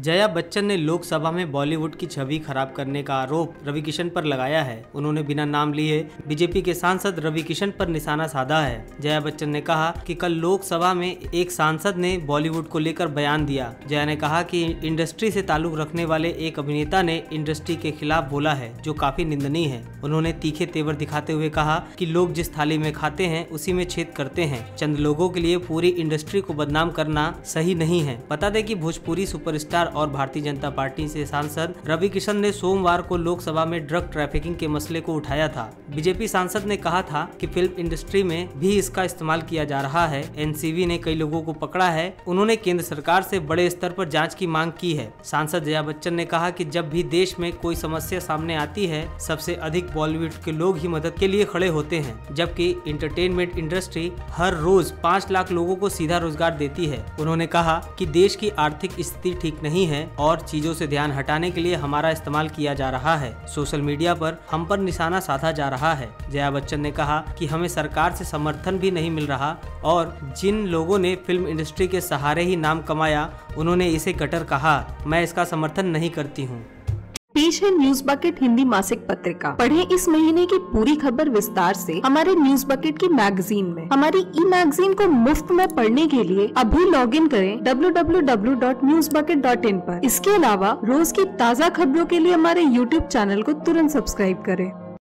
जया बच्चन ने लोकसभा में बॉलीवुड की छवि खराब करने का आरोप रवि किशन पर लगाया है। उन्होंने बिना नाम लिए बीजेपी के सांसद रवि किशन पर निशाना साधा है। जया बच्चन ने कहा कि कल लोकसभा में एक सांसद ने बॉलीवुड को लेकर बयान दिया। जया ने कहा कि इंडस्ट्री से ताल्लुक रखने वाले एक अभिनेता ने इंडस्ट्री के खिलाफ बोला है, जो काफी निंदनीय है। उन्होंने तीखे तेवर दिखाते हुए कहा कि लोग जिस थाली में खाते हैं उसी में छेद करते हैं। चंद लोगों के लिए पूरी इंडस्ट्री को बदनाम करना सही नहीं है। बता दें कि भोजपुरी सुपरस्टार और भारतीय जनता पार्टी से सांसद रवि किशन ने सोमवार को लोकसभा में ड्रग ट्रैफिकिंग के मसले को उठाया था। बीजेपी सांसद ने कहा था कि फिल्म इंडस्ट्री में भी इसका इस्तेमाल किया जा रहा है। एनसीबी ने कई लोगों को पकड़ा है। उन्होंने केंद्र सरकार से बड़े स्तर पर जांच की मांग की है। सांसद जया बच्चन ने कहा कि जब भी देश में कोई समस्या सामने आती है, सबसे अधिक बॉलीवुड के लोग ही मदद के लिए खड़े होते हैं, जबकि इंटरटेनमेंट इंडस्ट्री हर रोज 5 लाख लोगों को सीधा रोजगार देती है। उन्होंने कहा कि देश की आर्थिक स्थिति ठीक नहीं है और चीजों से ध्यान हटाने के लिए हमारा इस्तेमाल किया जा रहा है। सोशल मीडिया पर हम पर निशाना साधा जा रहा है। जया बच्चन ने कहा कि हमें सरकार से समर्थन भी नहीं मिल रहा और जिन लोगों ने फिल्म इंडस्ट्री के सहारे ही नाम कमाया, उन्होंने इसे गटर कहा। मैं इसका समर्थन नहीं करती हूँ। पेश है न्यूज बकेट हिंदी मासिक पत्रिका। पढ़ें इस महीने की पूरी खबर विस्तार से हमारे न्यूज बकेट की मैगजीन में। हमारी ई मैगजीन को मुफ्त में पढ़ने के लिए अभी लॉगिन करें www.newsbucket.in पर। इसके अलावा रोज की ताज़ा खबरों के लिए हमारे YouTube चैनल को तुरंत सब्सक्राइब करें।